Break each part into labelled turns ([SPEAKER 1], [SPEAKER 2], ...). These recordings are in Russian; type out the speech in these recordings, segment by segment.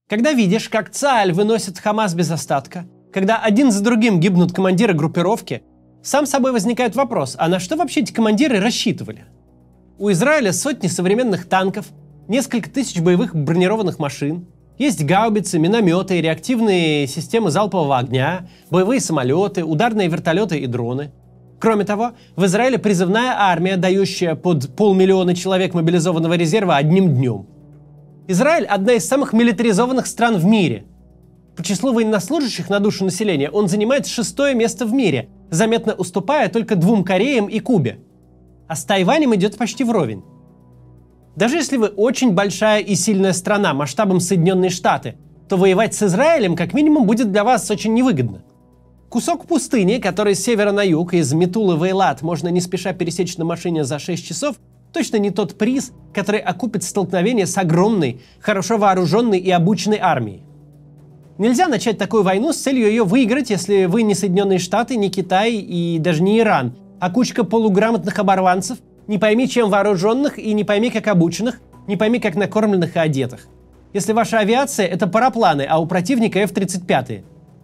[SPEAKER 1] Когда видишь, как Цааль выносит Хамас без остатка, когда один за другим гибнут командиры группировки, сам собой возникает вопрос, а на что вообще эти командиры рассчитывали? У Израиля сотни современных танков, несколько тысяч боевых бронированных машин, есть гаубицы, минометы, реактивные системы залпового огня, боевые самолеты, ударные вертолеты и дроны. Кроме того, в Израиле призывная армия, дающая под 500 000 человек мобилизованного резерва одним днем. Израиль – одна из самых милитаризованных стран в мире. По числу военнослужащих на душу населения он занимает 6-е место в мире, заметно уступая только 2 Кореям и Кубе. А с Тайванем идет почти вровень. Даже если вы очень большая и сильная страна масштабом Соединенные Штаты, то воевать с Израилем как минимум будет для вас очень невыгодно. Кусок пустыни, который с севера на юг, из Метулы в Эйлат можно не спеша пересечь на машине за 6 часов, точно не тот приз, который окупит столкновение с огромной, хорошо вооруженной и обученной армией. Нельзя начать такую войну с целью ее выиграть, если вы не Соединенные Штаты, не Китай и даже не Иран, а кучка полуграмотных оборванцев, не пойми чем вооруженных и не пойми как обученных, не пойми как накормленных и одетых. Если ваша авиация – это парапланы, а у противника F-35.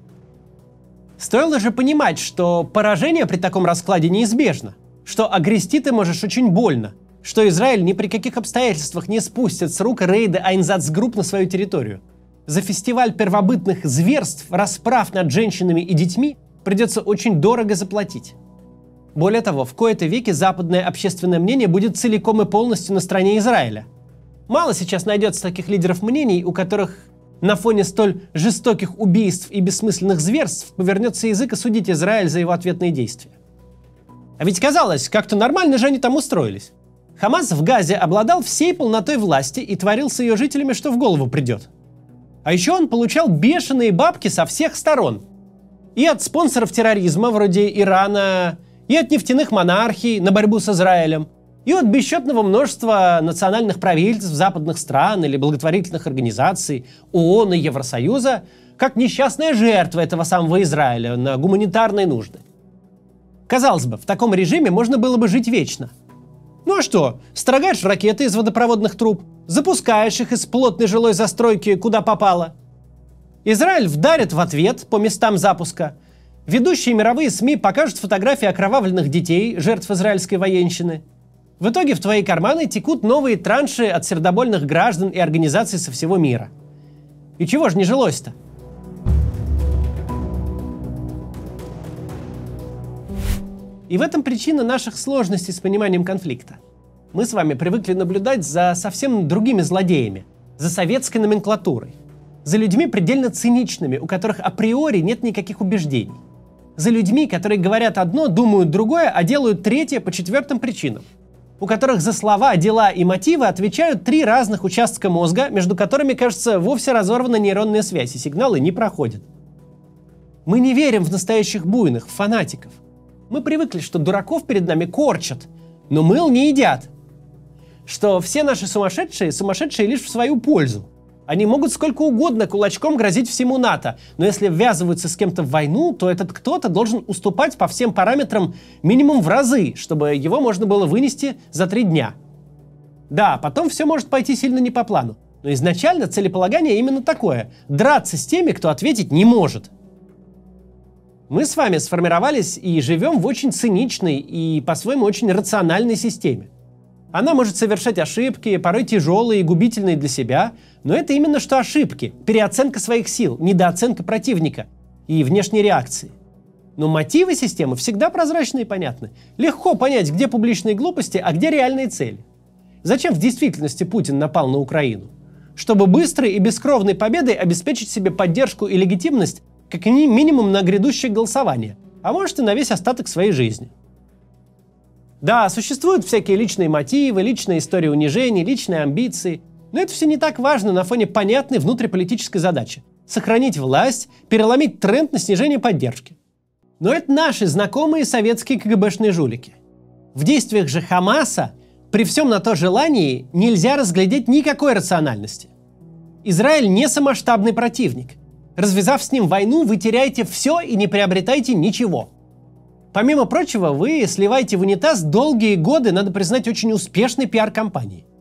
[SPEAKER 1] Стоило же понимать, что поражение при таком раскладе неизбежно, что огрести ты можешь очень больно, что Израиль ни при каких обстоятельствах не спустит с рук рейды Айнзацгрупп на свою территорию. За фестиваль первобытных зверств, расправ над женщинами и детьми придется очень дорого заплатить. Более того, в кои-то веки западное общественное мнение будет целиком и полностью на стороне Израиля. Мало сейчас найдется таких лидеров мнений, у которых на фоне столь жестоких убийств и бессмысленных зверств повернется язык осудить Израиль за его ответные действия. А ведь казалось, как-то нормально же они там устроились. Хамас в Газе обладал всей полнотой власти и творил с ее жителями, что в голову придет. А еще он получал бешеные бабки со всех сторон. И от спонсоров терроризма, вроде Ирана, и от нефтяных монархий на борьбу с Израилем, и от бесчетного множества национальных правительств западных стран или благотворительных организаций, ООН и Евросоюза, как несчастная жертва этого самого Израиля на гуманитарные нужды. Казалось бы, в таком режиме можно было бы жить вечно. Ну а что, строгаешь ракеты из водопроводных труб, запускаешь их из плотной жилой застройки куда попало. Израиль вдарит в ответ по местам запуска. Ведущие мировые СМИ покажут фотографии окровавленных детей, жертв израильской военщины. В итоге в твои карманы текут новые транши от сердобольных граждан и организаций со всего мира. И чего же не жилось-то? И в этом причина наших сложностей с пониманием конфликта. Мы с вами привыкли наблюдать за совсем другими злодеями, за советской номенклатурой, за людьми предельно циничными, у которых априори нет никаких убеждений, за людьми, которые говорят одно, думают другое, а делают третье по 4 причинам, у которых за слова, дела и мотивы отвечают 3 разных участка мозга, между которыми, кажется, вовсе разорвана нейронная связь, и сигналы не проходят. Мы не верим в настоящих буйных, в фанатиков. Мы привыкли, что дураков перед нами корчат, но мыл не едят. Что все наши сумасшедшие лишь в свою пользу. Они могут сколько угодно кулачком грозить всему НАТО, но если ввязываются с кем-то в войну, то этот кто-то должен уступать по всем параметрам минимум в разы, чтобы его можно было вынести за 3 дня. Да, потом все может пойти сильно не по плану, но изначально целеполагание именно такое – драться с теми, кто ответить не может. Мы с вами сформировались и живем в очень циничной и по-своему очень рациональной системе. Она может совершать ошибки, порой тяжелые и губительные для себя, но это именно что ошибки, переоценка своих сил, недооценка противника и внешней реакции. Но мотивы системы всегда прозрачны и понятны. Легко понять, где публичные глупости, а где реальные цели. Зачем в действительности Путин напал на Украину? Чтобы быстрой и бескровной победой обеспечить себе поддержку и легитимность как минимум на грядущее голосование, а может и на весь остаток своей жизни. Да, существуют всякие личные мотивы, личная история унижений, личные амбиции, но это все не так важно на фоне понятной внутриполитической задачи – сохранить власть, переломить тренд на снижение поддержки. Но это наши знакомые советские КГБшные жулики. В действиях же Хамаса при всем на то желании нельзя разглядеть никакой рациональности. Израиль не самоштабный противник. Развязав с ним войну, вы теряете все и не приобретаете ничего. Помимо прочего, вы сливаете в унитаз долгие годы, надо признать, очень успешной пиар-компании.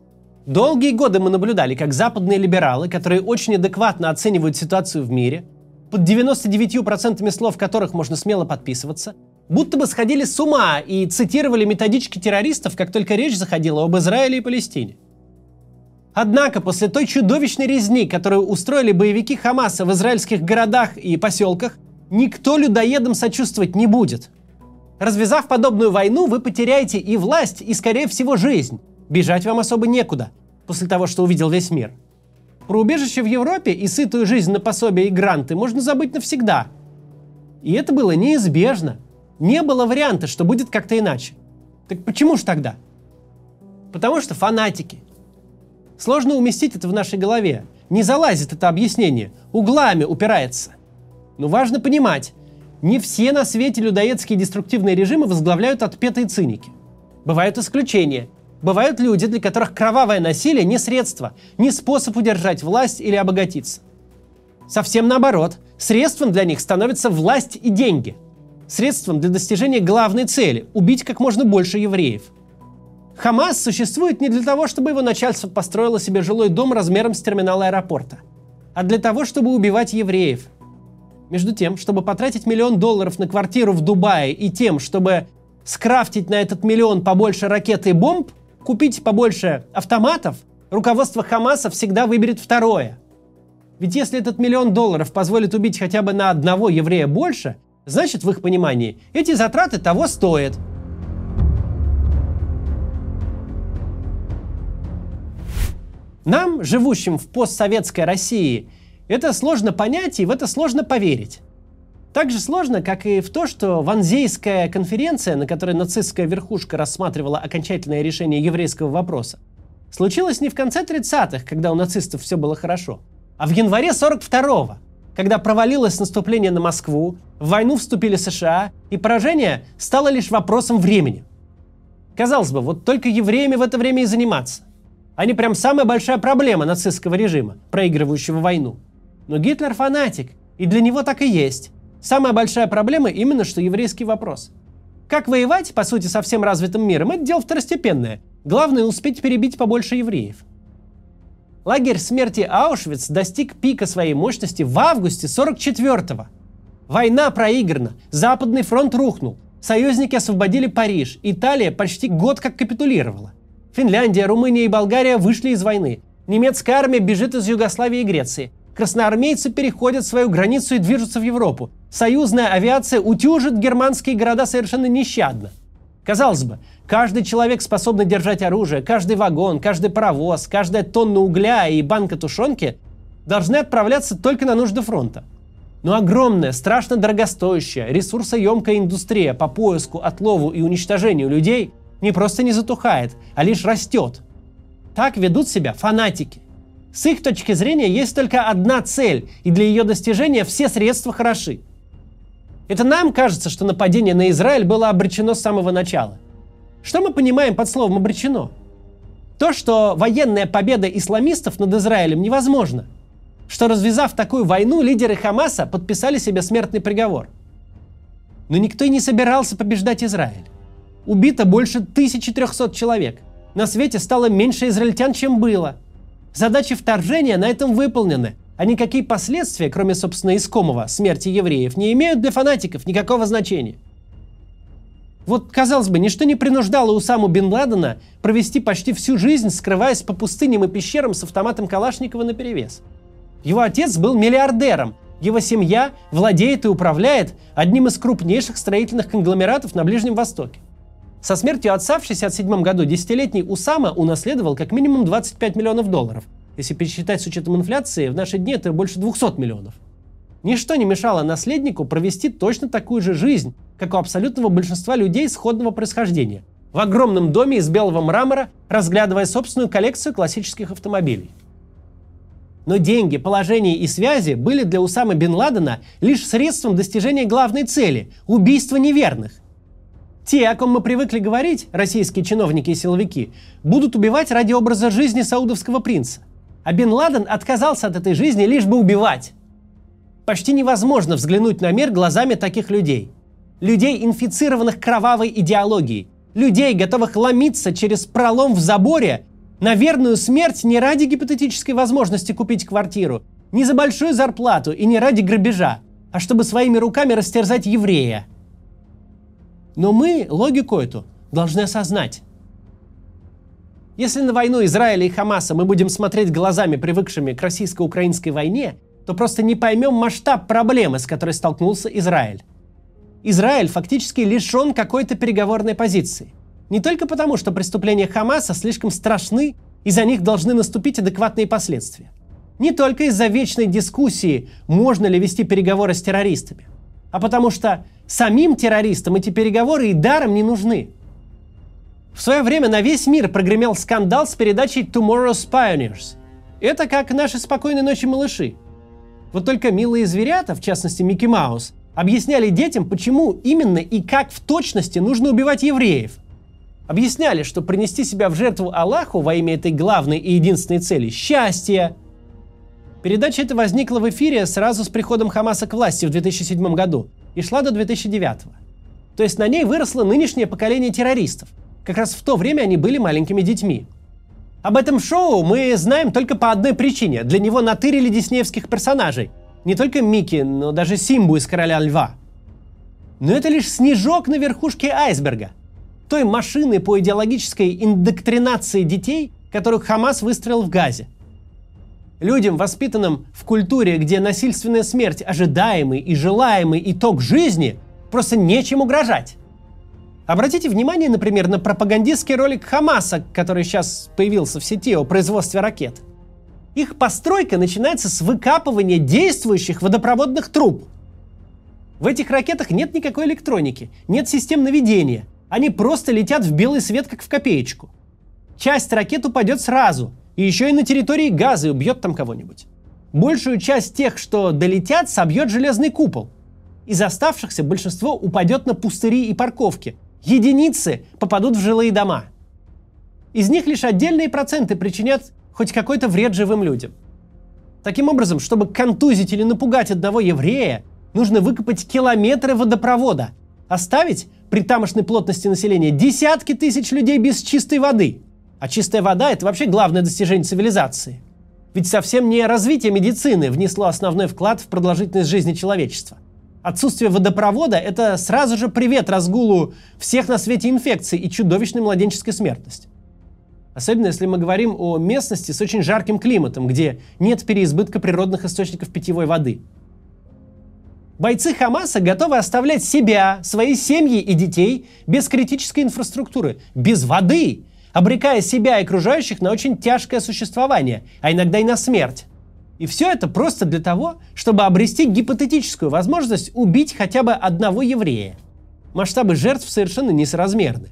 [SPEAKER 1] Долгие годы мы наблюдали, как западные либералы, которые очень адекватно оценивают ситуацию в мире, под 99% слов которых можно смело подписываться, будто бы сходили с ума и цитировали методички террористов, как только речь заходила об Израиле и Палестине. Однако после той чудовищной резни, которую устроили боевики Хамаса в израильских городах и поселках, никто людоедам сочувствовать не будет. Развязав подобную войну, вы потеряете и власть, и, скорее всего, жизнь. Бежать вам особо некуда, после того, что увидел весь мир. Про убежище в Европе и сытую жизнь на пособия и гранты можно забыть навсегда. И это было неизбежно. Не было варианта, что будет как-то иначе. Так почему же тогда? Потому что фанатики. Сложно уместить это в нашей голове. Не залазит это объяснение, углами упирается. Но важно понимать, не все на свете людоедские деструктивные режимы возглавляют отпетые циники. Бывают исключения. Бывают люди, для которых кровавое насилие не средство, не способ удержать власть или обогатиться. Совсем наоборот, средством для них становится власть и деньги. Средством для достижения главной цели – убить как можно больше евреев. Хамас существует не для того, чтобы его начальство построило себе жилой дом размером с терминал аэропорта, а для того, чтобы убивать евреев. Между тем, чтобы потратить $1 миллион на квартиру в Дубае и тем, чтобы скрафтить на этот миллион побольше ракет и бомб, купить побольше автоматов, руководство Хамаса всегда выберет второе. Ведь если этот $1 миллион позволит убить хотя бы на одного еврея больше, значит, в их понимании, эти затраты того стоят. Нам, живущим в постсоветской России, это сложно понять и в это сложно поверить. Так же сложно, как и в то, что Ванзейская конференция, на которой нацистская верхушка рассматривала окончательное решение еврейского вопроса, случилась не в конце 30-х, когда у нацистов все было хорошо, а в январе 42-го, когда провалилось наступление на Москву, в войну вступили США, и поражение стало лишь вопросом времени. Казалось бы, вот только евреями в это время и заниматься. Они прям самая большая проблема нацистского режима, проигрывающего войну. Но Гитлер фанатик, и для него так и есть. Самая большая проблема именно что еврейский вопрос. Как воевать, по сути, со всем развитым миром, это дело второстепенное. Главное успеть перебить побольше евреев. Лагерь смерти Аушвиц достиг пика своей мощности в августе 44-го. Война проиграна, Западный фронт рухнул, союзники освободили Париж, Италия почти год как капитулировала. Финляндия, Румыния и Болгария вышли из войны. Немецкая армия бежит из Югославии и Греции. Красноармейцы переходят свою границу и движутся в Европу. Союзная авиация утюжит германские города совершенно нещадно. Казалось бы, каждый человек, способный держать оружие, каждый вагон, каждый паровоз, каждая тонна угля и банка тушенки должны отправляться только на нужды фронта. Но огромная, страшно дорогостоящая, ресурсоемкая индустрия по поиску, отлову и уничтожению людей не просто не затухает, а лишь растет. Так ведут себя фанатики. С их точки зрения есть только одна цель, и для ее достижения все средства хороши. Это нам кажется, что нападение на Израиль было обречено с самого начала. Что мы понимаем под словом «обречено»? То, что военная победа исламистов над Израилем невозможна. Что, развязав такую войну, лидеры Хамаса подписали себе смертный приговор. Но никто и не собирался побеждать Израиль. Убито больше 1300 человек. На свете стало меньше израильтян, чем было. Задачи вторжения на этом выполнены, а никакие последствия, кроме, собственно, искомого смерти евреев, не имеют для фанатиков никакого значения. Вот, казалось бы, ничто не принуждало Усаму бен Ладена провести почти всю жизнь, скрываясь по пустыням и пещерам с автоматом Калашникова наперевес. Его отец был миллиардером, его семья владеет и управляет одним из крупнейших строительных конгломератов на Ближнем Востоке. Со смертью отца в 1967 году десятилетний Усама унаследовал как минимум $25 миллионов. Если пересчитать с учетом инфляции, в наши дни это больше 200 миллионов. Ничто не мешало наследнику провести точно такую же жизнь, как у абсолютного большинства людей сходного происхождения, в огромном доме из белого мрамора, разглядывая собственную коллекцию классических автомобилей. Но деньги, положение и связи были для Усамы бен Ладена лишь средством достижения главной цели – убийства неверных. Те, о ком мы привыкли говорить, российские чиновники и силовики, будут убивать ради образа жизни саудовского принца. А бен Ладен отказался от этой жизни лишь бы убивать. Почти невозможно взглянуть на мир глазами таких людей. Людей, инфицированных кровавой идеологией. Людей, готовых ломиться через пролом в заборе На верную смерть не ради гипотетической возможности купить квартиру, не за большую зарплату и не ради грабежа, а чтобы своими руками растерзать еврея. Но мы логику эту должны осознать. Если на войну Израиля и Хамаса мы будем смотреть глазами, привыкшими к российско-украинской войне, то просто не поймем масштаб проблемы, с которой столкнулся Израиль. Израиль фактически лишен какой-то переговорной позиции. Не только потому, что преступления Хамаса слишком страшны, и за них должны наступить адекватные последствия. Не только из-за вечной дискуссии, можно ли вести переговоры с террористами, а потому что самим террористам эти переговоры и даром не нужны. В свое время на весь мир прогремел скандал с передачей Tomorrow's Pioneers. Это как наши «Спокойной ночи, малыши». Вот только милые зверята, в частности Микки Маус, объясняли детям, почему именно и как в точности нужно убивать евреев. Объясняли, что принести себя в жертву Аллаху во имя этой главной и единственной цели – счастье. Передача эта возникла в эфире сразу с приходом Хамаса к власти в 2007 году и шла до 2009. То есть на ней выросло нынешнее поколение террористов. Как раз в то время они были маленькими детьми. Об этом шоу мы знаем только по одной причине. Для него натырили диснеевских персонажей. Не только Микки, но даже Симбу из «Короля льва». Но это лишь снежок на верхушке айсберга. Той машины по идеологической индоктринации детей, которых Хамас выстроил в Газе. Людям, воспитанным в культуре, где насильственная смерть – ожидаемый и желаемый итог жизни, просто нечем угрожать. Обратите внимание, например, на пропагандистский ролик Хамаса, который сейчас появился в сети о производстве ракет. Их постройка начинается с выкапывания действующих водопроводных труб. В этих ракетах нет никакой электроники, нет систем наведения. Они просто летят в белый свет, как в копеечку. Часть ракет упадет сразу, и еще и на территории Газы убьет там кого-нибудь. Большую часть тех, что долетят, собьет железный купол. Из оставшихся большинство упадет на пустыри и парковки. Единицы попадут в жилые дома. Из них лишь отдельные проценты причинят хоть какой-то вред живым людям. Таким образом, чтобы контузить или напугать одного еврея, нужно выкопать километры водопровода, оставить при тамошной плотности населения десятки тысяч людей без чистой воды. А чистая вода – это вообще главное достижение цивилизации. Ведь совсем не развитие медицины внесло основной вклад в продолжительность жизни человечества. Отсутствие водопровода – это сразу же привет разгулу всех на свете инфекций и чудовищной младенческой смертности. Особенно если мы говорим о местности с очень жарким климатом, где нет переизбытка природных источников питьевой воды. Бойцы Хамаса готовы оставлять себя, свои семьи и детей без критической инфраструктуры, без воды, обрекая себя и окружающих на очень тяжкое существование, а иногда и на смерть. И все это просто для того, чтобы обрести гипотетическую возможность убить хотя бы одного еврея. Масштабы жертв совершенно несоразмерны.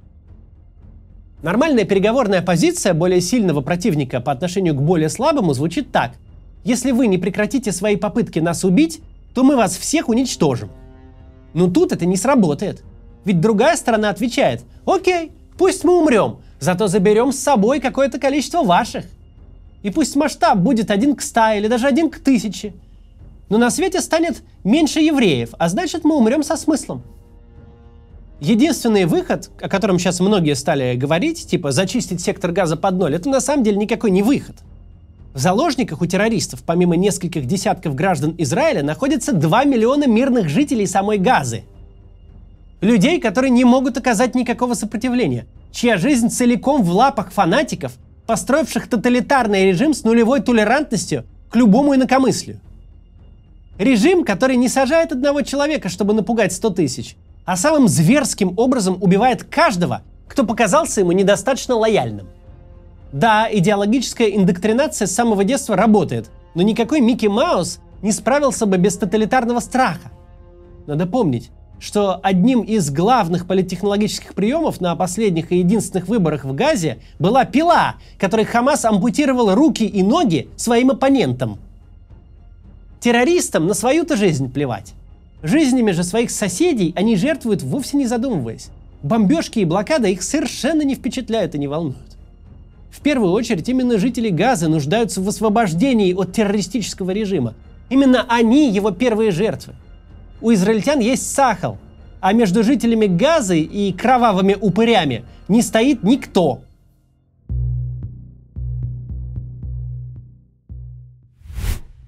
[SPEAKER 1] Нормальная переговорная позиция более сильного противника по отношению к более слабому звучит так. Если вы не прекратите свои попытки нас убить, то мы вас всех уничтожим. Но тут это не сработает. Ведь другая сторона отвечает: окей, пусть мы умрем, зато заберем с собой какое-то количество ваших. И пусть масштаб будет 1 к 100 или даже 1 к 1000. Но на свете станет меньше евреев, а значит мы умрем со смыслом. Единственный выход, о котором сейчас многие стали говорить, типа зачистить сектор Газа под ноль, это на самом деле никакой не выход. В заложниках у террористов, помимо нескольких десятков граждан Израиля, находится 2 миллиона мирных жителей самой Газы. Людей, которые не могут оказать никакого сопротивления, чья жизнь целиком в лапах фанатиков, построивших тоталитарный режим с нулевой толерантностью к любому инакомыслию. Режим, который не сажает одного человека, чтобы напугать 100 тысяч, а самым зверским образом убивает каждого, кто показался ему недостаточно лояльным. Да, идеологическая индоктринация с самого детства работает, но никакой Микки Маус не справился бы без тоталитарного страха. Надо помнить, что одним из главных политтехнологических приемов на последних и единственных выборах в Газе была пила, которой Хамас ампутировал руки и ноги своим оппонентам. Террористам на свою-то жизнь плевать. Жизнями же своих соседей они жертвуют, вовсе не задумываясь. Бомбежки и блокада их совершенно не впечатляют и не волнуют. В первую очередь именно жители Газы нуждаются в освобождении от террористического режима. Именно они его первые жертвы. У израильтян есть Сахал, а между жителями Газы и кровавыми упырями не стоит никто.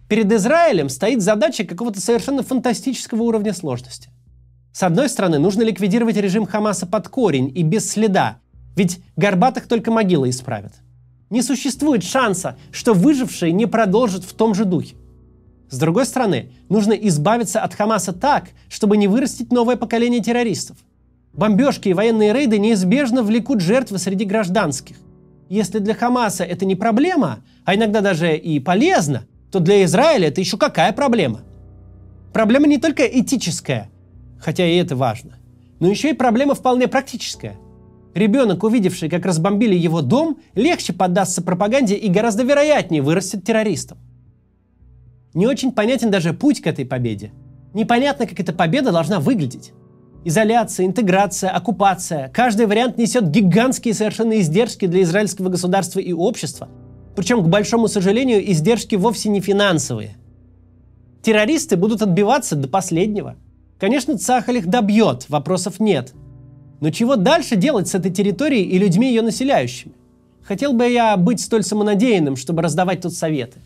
[SPEAKER 1] Перед Израилем стоит задача какого-то совершенно фантастического уровня сложности. С одной стороны, нужно ликвидировать режим Хамаса под корень и без следа, ведь горбатых только могилы исправят. Не существует шанса, что выжившие не продолжат в том же духе. С другой стороны, нужно избавиться от Хамаса так, чтобы не вырастить новое поколение террористов. Бомбежки и военные рейды неизбежно влекут жертвы среди гражданских. Если для Хамаса это не проблема, а иногда даже и полезно, то для Израиля это еще какая проблема? Проблема не только этическая, хотя и это важно, но еще и проблема вполне практическая. Ребенок, увидевший, как разбомбили его дом, легче поддастся пропаганде и гораздо вероятнее вырастет террористом. Не очень понятен даже путь к этой победе. Непонятно, как эта победа должна выглядеть. Изоляция, интеграция, оккупация. Каждый вариант несет гигантские совершенно издержки для израильского государства и общества. Причем, к большому сожалению, издержки вовсе не финансовые. Террористы будут отбиваться до последнего. Конечно, Цахаль их добьет, вопросов нет. Но чего дальше делать с этой территорией и людьми ее населяющими? Хотел бы я быть столь самонадеянным, чтобы раздавать тут советы.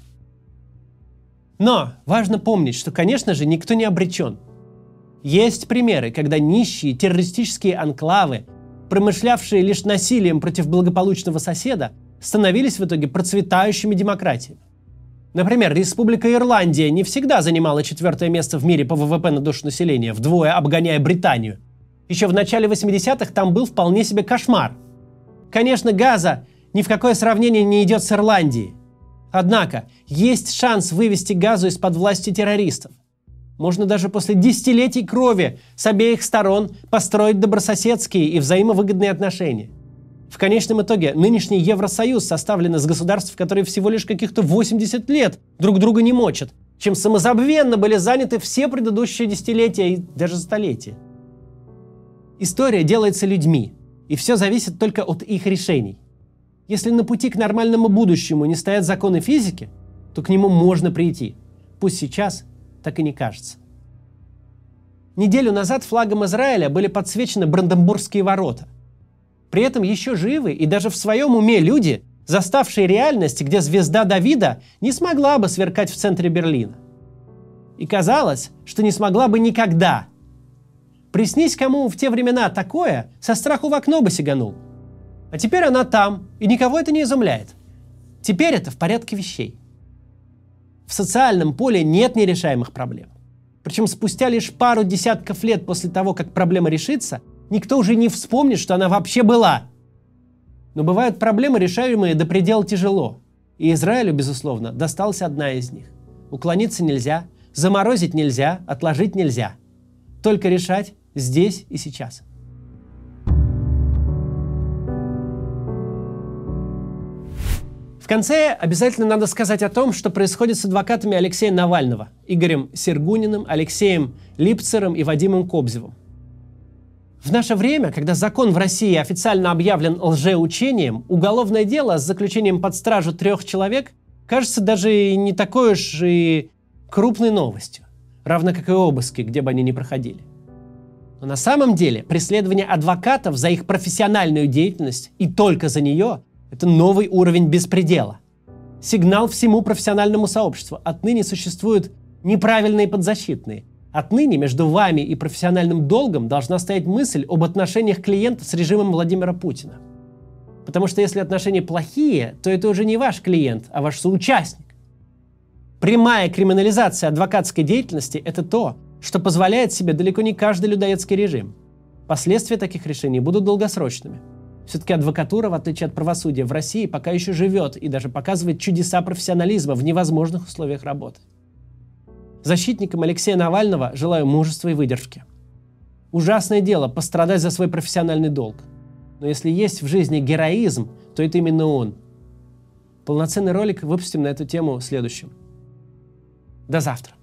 [SPEAKER 1] Но важно помнить, что, конечно же, никто не обречен. Есть примеры, когда нищие террористические анклавы, промышлявшие лишь насилием против благополучного соседа, становились в итоге процветающими демократиями. Например, Республика Ирландия не всегда занимала 4-е место в мире по ВВП на душу населения, вдвое обгоняя Британию. Еще в начале 80-х там был вполне себе кошмар. Конечно, Газа ни в какое сравнение не идет с Ирландией. Однако, есть шанс вывести Газу из-под власти террористов. Можно даже после десятилетий крови с обеих сторон построить добрососедские и взаимовыгодные отношения. В конечном итоге, нынешний Евросоюз составлен из государств, которые всего лишь каких-то 80 лет друг друга не мочат, чем самозабвенно были заняты все предыдущие десятилетия и даже столетия. История делается людьми, и все зависит только от их решений. Если на пути к нормальному будущему не стоят законы физики, то к нему можно прийти. Пусть сейчас так и не кажется. Неделю назад флагом Израиля были подсвечены Бранденбургские ворота. При этом еще живы и даже в своем уме люди, заставшие реальность, где звезда Давида не смогла бы сверкать в центре Берлина. И казалось, что не смогла бы никогда. Приснись кому в те времена такое, со страху в окно бы сиганул. А теперь она там, и никого это не изумляет. Теперь это в порядке вещей. В социальном поле нет нерешаемых проблем. Причем спустя лишь пару десятков лет после того, как проблема решится, никто уже не вспомнит, что она вообще была. Но бывают проблемы, решаемые до предела тяжело. И Израилю, безусловно, досталась одна из них. Уклониться нельзя, заморозить нельзя, отложить нельзя. Только решать здесь и сейчас. В конце обязательно надо сказать о том, что происходит с адвокатами Алексея Навального, Игорем Сергуниным, Алексеем Липцером и Вадимом Кобзевым. В наше время, когда закон в России официально объявлен лжеучением, уголовное дело с заключением под стражу 3 человек кажется даже и не такой уж и крупной новостью, равно как и обыски, где бы они ни проходили. Но на самом деле преследование адвокатов за их профессиональную деятельность и только за нее – это новый уровень беспредела. Сигнал всему профессиональному сообществу. Отныне существуют неправильные подзащитные. Отныне между вами и профессиональным долгом должна стоять мысль об отношениях клиента с режимом Владимира Путина. Потому что если отношения плохие, то это уже не ваш клиент, а ваш соучастник. Прямая криминализация адвокатской деятельности – это то, что позволяет себе далеко не каждый людоедский режим. Последствия таких решений будут долгосрочными. Все-таки адвокатура, в отличие от правосудия, в России пока еще живет и даже показывает чудеса профессионализма в невозможных условиях работы. Защитникам Алексея Навального желаю мужества и выдержки. Ужасное дело пострадать за свой профессиональный долг. Но если есть в жизни героизм, то это именно он. Полноценный ролик выпустим на эту тему следующим. До завтра.